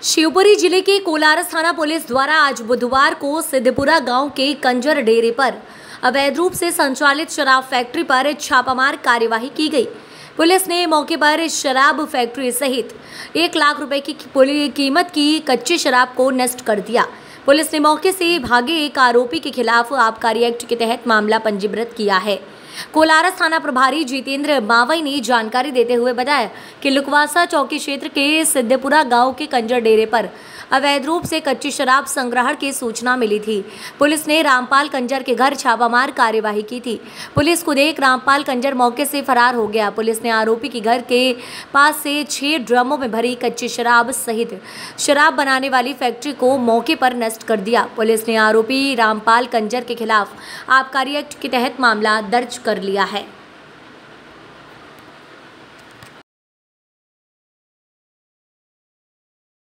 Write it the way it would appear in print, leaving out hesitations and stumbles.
शिवपुरी जिले के कोलारस थाना पुलिस द्वारा आज बुधवार को सिद्धपुरा गांव के कंजर डेरे पर अवैध रूप से संचालित शराब फैक्ट्री पर छापामार कार्यवाही की गई। पुलिस ने मौके पर शराब फैक्ट्री सहित 1 लाख रुपए की कीमत की कच्ची शराब को नष्ट कर दिया। पुलिस ने मौके से भागे एक आरोपी के खिलाफ आबकारी एक्ट के तहत मामला पंजीबृत किया है। कोलारस थाना प्रभारी जितेंद्र मावई ने जानकारी देते हुए बताया कि लुकवासा चौकी क्षेत्र के सिद्धपुरा गांव के कंजर डेरे पर अवैध रूप से कच्ची शराब संग्रहण की सूचना मिली थी। पुलिस ने रामपाल कंजर के घर छापामार कार्यवाही की थी। पुलिस को देख रामपाल कंजर मौके से फरार हो गया। पुलिस ने आरोपी के घर के पास से 6 ड्रमों में भरी कच्ची शराब सहित शराब बनाने वाली फैक्ट्री को मौके पर नष्ट कर दिया। पुलिस ने आरोपी रामपाल कंजर के खिलाफ आबकारी एक्ट के तहत मामला दर्ज कर लिया है।